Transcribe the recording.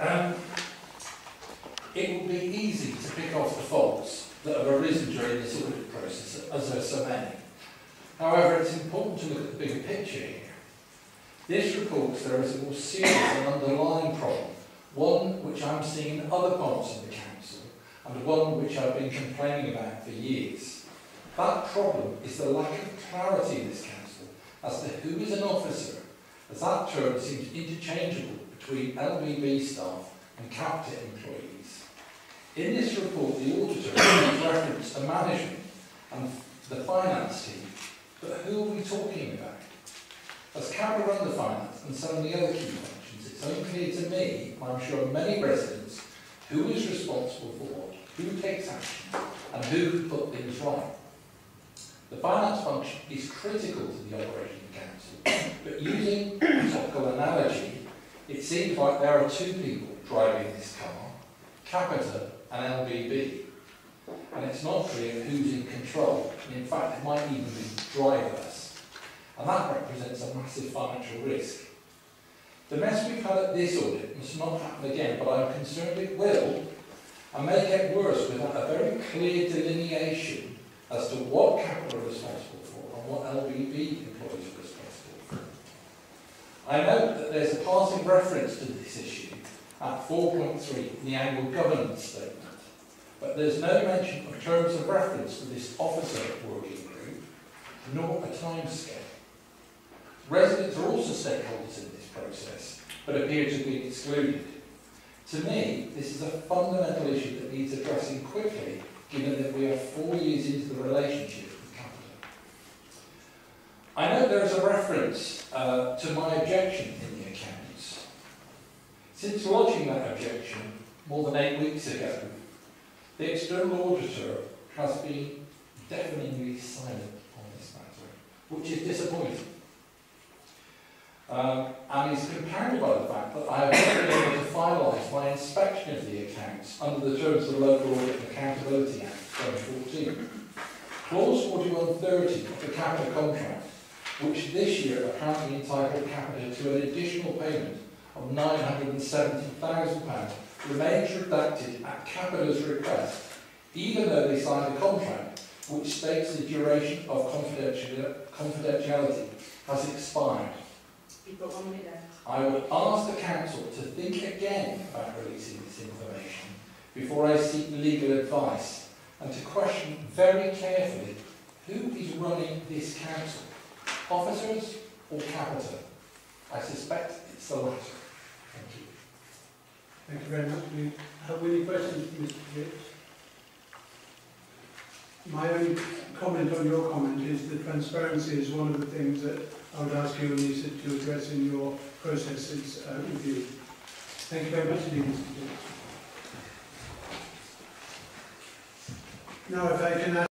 It would be easy to pick off the faults that have arisen during this audit process, as there are so many. However, it's important to look at the bigger picture here. This reports there is a more serious and underlying problem, one which I'm seeing in other parts of the Council, and one which I've been complaining about for years. That problem is the lack of clarity in this Council as to who is an officer, as that term seems interchangeable between LBB staff and Capita employees. In this report, the auditor makes reference to management and the finance team, but who are we talking about? As Capita run the finance and some of the other key functions, it's unclear to me, and I'm sure many residents, who is responsible for what, who takes action, and who can put things right. The finance function is critical to the operation of the Council, but using a topical analogy, it seems like there are two people driving this car, Capita and LBB, and it's not clear who's in control, and in fact it might even be driverless. And that represents a massive financial risk. The mess we've had at this audit must not happen again, but I'm concerned it will, and may get worse without a very clear delineation as to what Capita are responsible for and what LBB employees are responsible for. I note that there's a passing reference to this issue at 4.3 in the annual governance statement, but there's no mention of terms of reference to this officer working group, nor a timescale. Residents are also stakeholders in this process, but appear to be excluded. To me, this is a fundamental issue that needs addressing quickly, given that we are 4 years into the relationship with Capita. I know there is a reference to my objection in the accounts. Since lodging that objection more than 8 weeks ago, the external auditor has been deafeningly silent on this matter, which is disappointing. And is compounded by the fact that I have not been able to finalise my inspection of the accounts under the terms of the Local Audit and Accountability Act 2014. Clause 4130 of the Capita contract, which this year apparently entitled Capita to an additional payment of £970,000, remains redacted at Capita's request, even though they signed a contract which states the duration of confidentiality has expired. You've got 1 minute left. I would ask the Council to think again about releasing this information before I seek legal advice, and to question very carefully who is running this Council, officers or Capita. I suspect it's the latter. Thank you. Thank you very much. Do you have any questions, Mr. Phipps? My only comment on your comment is that transparency is one of the things that I would ask you and Lisa to address in your processes review. Thank you very much indeed, Mr. Phipps. Now, if I can ask